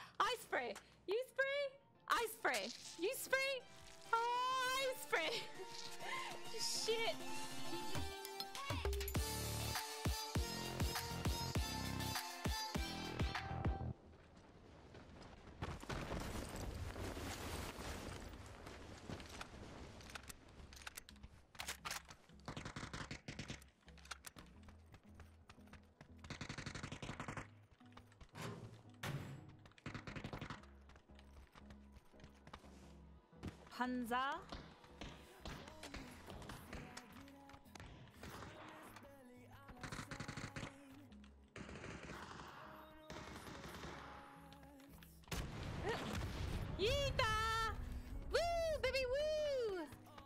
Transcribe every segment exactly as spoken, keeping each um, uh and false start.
Ice spray. You spray. Ice spray. You spray. Oh, ice spray. Shit. Panza. Yeeta! Woo, baby, woo!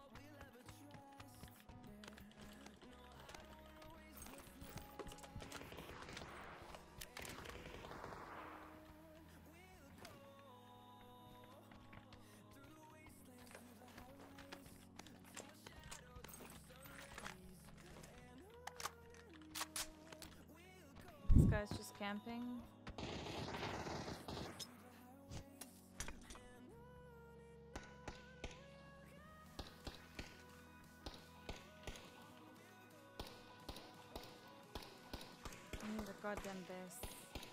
This guy's just camping. I need a goddamn best.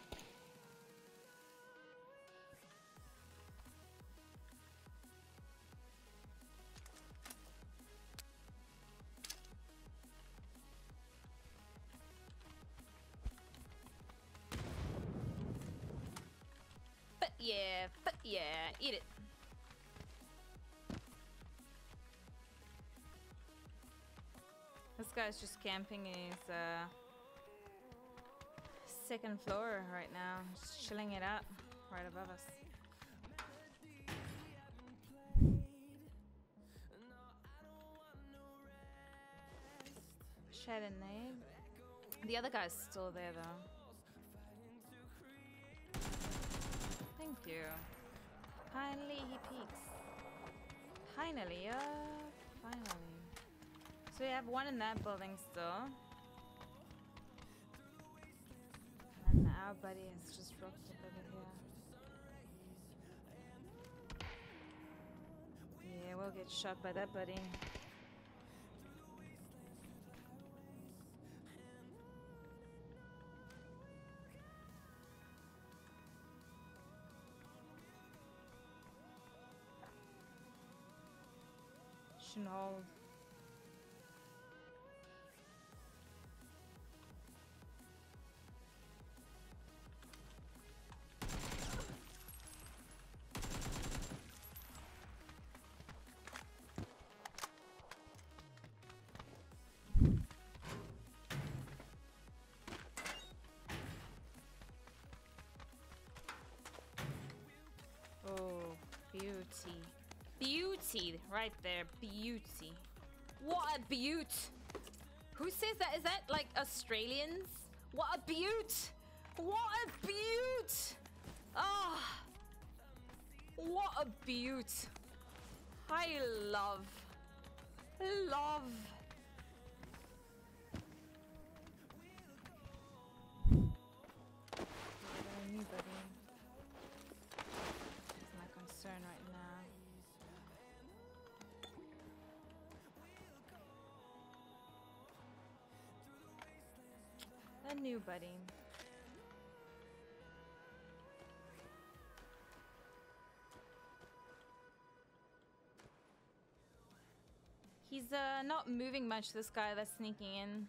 But yeah, but yeah, eat it. This guy's just camping in his uh, second floor right now, just chilling it out right above us. Shed and nade. The other guy's still there though. Thank you. Finally he peeks. Finally, uh, finally. So we have one in that building still. And our buddy has just rocked up over here. Yeah, we'll get shot by that buddy. Shouldn't hold. Oh, beauty. Beauty right there, beauty. What a beaut. Who says that? Is that like Australians? What a beaut. What a beaut. Ah, oh, what a beaut. I love, love. Anybody. That's my concern right now. A new buddy. He's uh, not moving much, this guy that's sneaking in.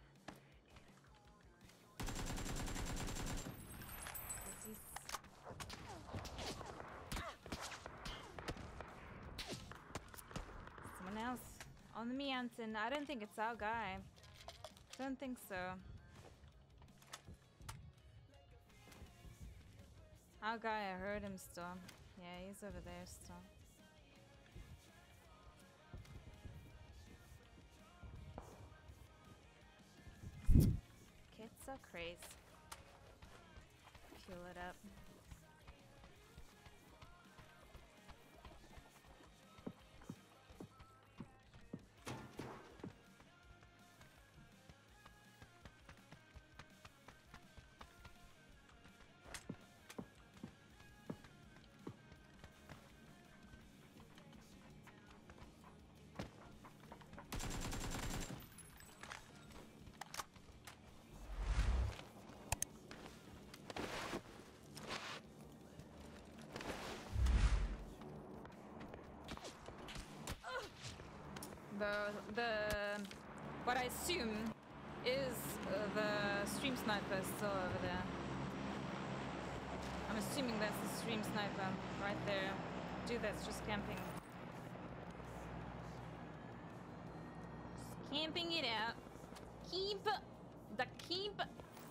Someone else on the mountain. I don't think it's our guy. Don't think so. Our guy, I heard him still. Yeah, he's over there still. Kids are crazy. Fuel it up. The the what I assume is uh, the stream sniper still over there. I'm assuming that's the stream sniper right there. Dude, that's just camping. Just camping it out. Keep the keep.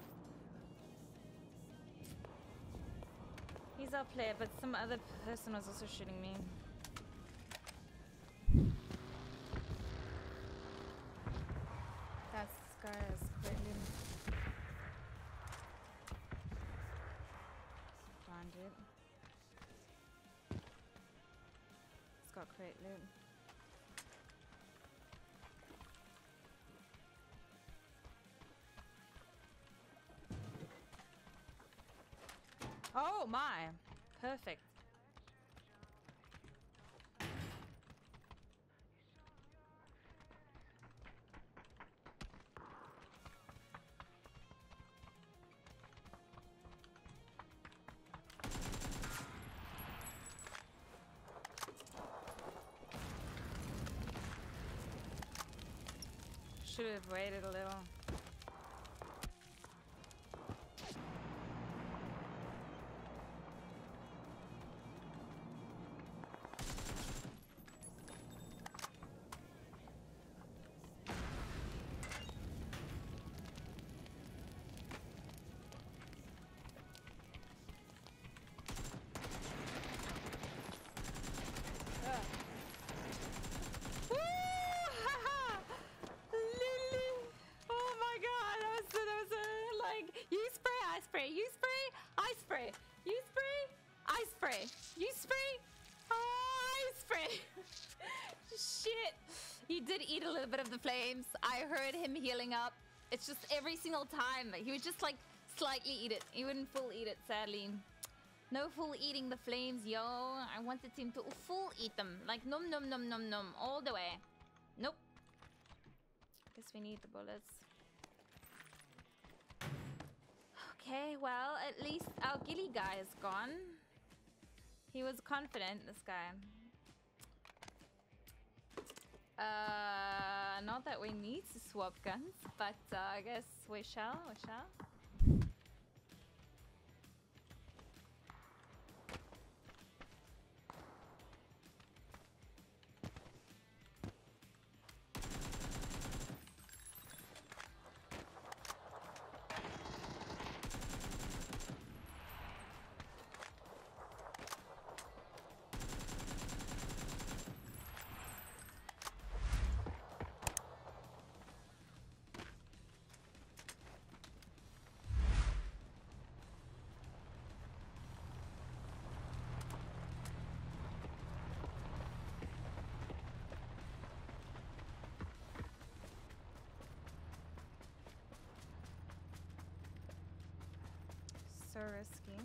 He's our player, but some other person was also shooting me. That's this guy is greatly. Find it. It's got great loot. Oh my! Perfect. Should have waited a little. You spray, I spray. You spray, I spray. You spray, I spray. Shit. He did eat a little bit of the flames. I heard him healing up. It's just every single time. He would just like slightly eat it. He wouldn't full eat it, sadly. No full eating the flames, yo. I wanted him to full eat them. Like num num num num num all the way. Nope. Guess we need the bullets. Okay, well, at least our ghillie guy is gone. He was confident, this guy. Uh, not that we need to swap guns, but uh, I guess we shall, we shall. So risky.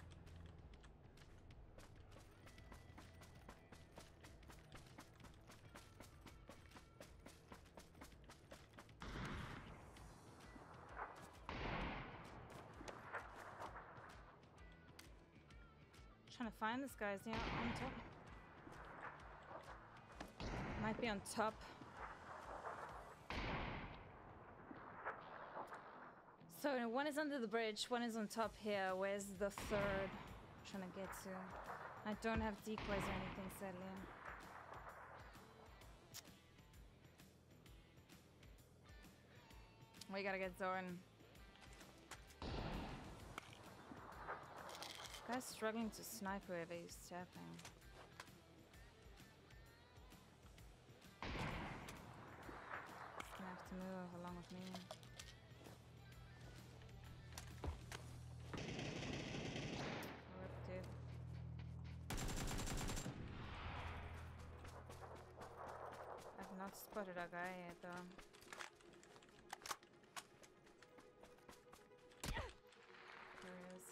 Trying to find this guy's yeah on top. Might be on top. So one is under the bridge, one is on top here. Where's the third? I'm trying to get to. I don't have decoys or anything, sadly. We gotta get Zoran. Guy's struggling to snipe wherever he's stepping. He's gonna have to move along with me. Not spotted a guy yet though. There he is.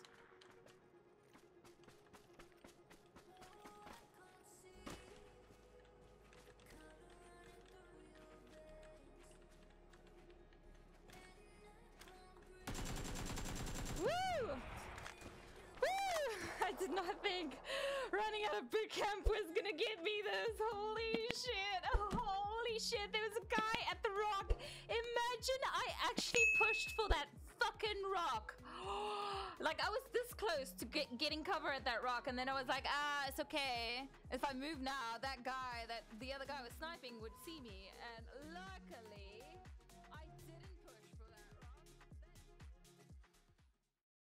Woo! Woo! I did not think running out of boot camp was gonna get me this. Holy shit! Holy Holy shit, there was a guy at the rock. Imagine I actually pushed for that fucking rock. Like, I was this close to get, getting cover at that rock, and then I was like, ah, it's okay. If I move now, that guy, that the other guy was sniping would see me, and luckily...